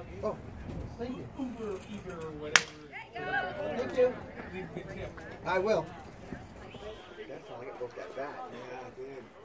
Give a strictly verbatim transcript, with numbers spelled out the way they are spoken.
Oh, thank you. Uber, Uber, whatever. Thank you. Leave a good tip. I will. That's how I got broke that bat. Yeah, I did.